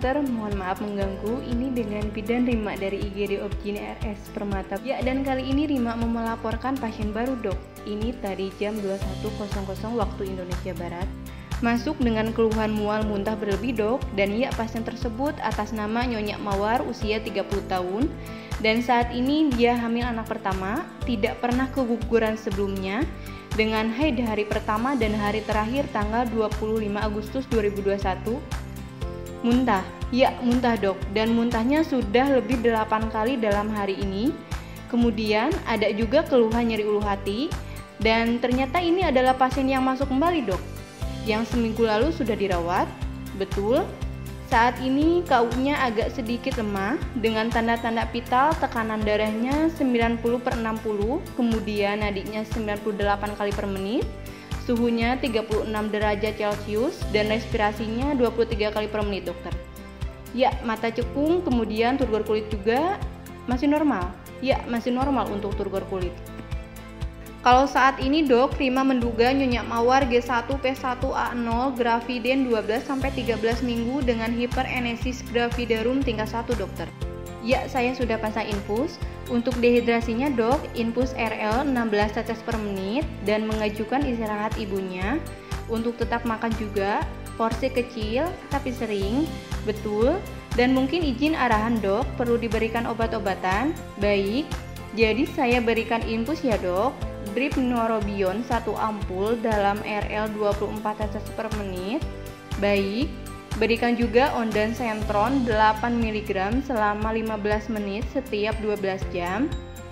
dokter, mohon maaf mengganggu. Ini dengan bidan Rima dari IGD Objin RS Permata. Ya, dan kali ini Rima mau melaporkan pasien baru dok. Ini tadi jam 21.00 waktu Indonesia Barat. Masuk dengan keluhan mual muntah berlebih dok. Dan ya, pasien tersebut atas nama Nyonya Mawar, usia 30 tahun. Dan saat ini dia hamil anak pertama, tidak pernah keguguran sebelumnya. Dengan haid hari pertama dan hari terakhir tanggal 25 Agustus 2021. Muntah, ya muntah dok, dan muntahnya sudah lebih 8 kali dalam hari ini. Kemudian ada juga keluhan nyeri ulu hati, dan ternyata ini adalah pasien yang masuk kembali dok, yang seminggu lalu sudah dirawat. Betul, saat ini KU-nya agak sedikit lemah, dengan tanda-tanda vital, tekanan darahnya 90/60, kemudian nadinya 98 kali per menit, suhunya 36 derajat Celcius, dan respirasinya 23 kali per menit dokter. Ya, mata cekung, kemudian turgor kulit juga masih normal. Ya, masih normal untuk turgor kulit. Kalau saat ini dok, Rima menduga Nyonya Mawar G1P1A0 graviden 12-13 minggu dengan hiperenesis gravidarum tingkat 1 dokter. Ya, saya sudah pasang infus. Untuk dehidrasinya dok, infus RL 16 tetes per menit dan mengajukan istirahat ibunya. Untuk tetap makan juga, porsi kecil tapi sering, betul. Dan mungkin izin arahan dok, perlu diberikan obat-obatan. Baik, jadi saya berikan infus ya dok. Drip Neurobion 1 ampul dalam RL 24 tetes per menit. Baik. Berikan juga Ondansetron 8 mg selama 15 menit setiap 12 jam.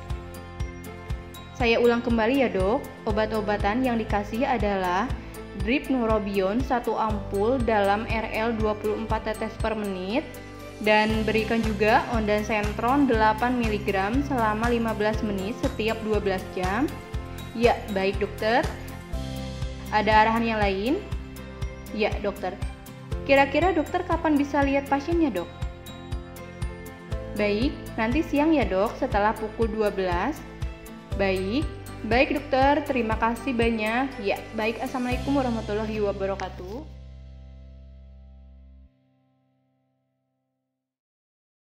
Saya ulang kembali ya dok, obat-obatan yang dikasih adalah Drip Neurobion 1 ampul dalam RL 24 tetes per menit, dan berikan juga Ondansetron 8 mg selama 15 menit setiap 12 jam. Ya, baik dokter. Ada arahan yang lain? Ya dokter. Kira-kira dokter kapan bisa lihat pasiennya dok? Baik, nanti siang ya dok setelah pukul 12. Baik dokter, terima kasih banyak. Ya, baik, assalamualaikum warahmatullahi wabarakatuh.